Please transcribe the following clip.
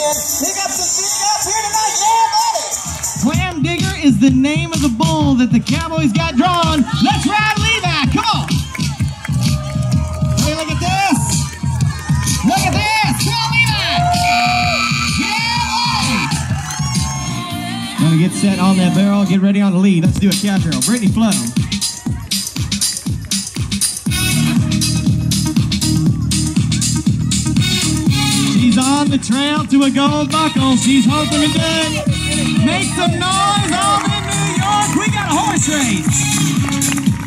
Pick up some feet up here tonight, yeah, buddy! Clam Digger is the name of the bull that the Cowboys got drawn. Let's ride Levi, come on! Hey, look at this! Look at this! Come on, Levi! Yeah! Gonna get set on that barrel, get ready on the lead. Let's do a cowgirl. Brittney Flow. She's on the trail to a gold buckle. She's hoping to make some noise all in New York. We got a horse race.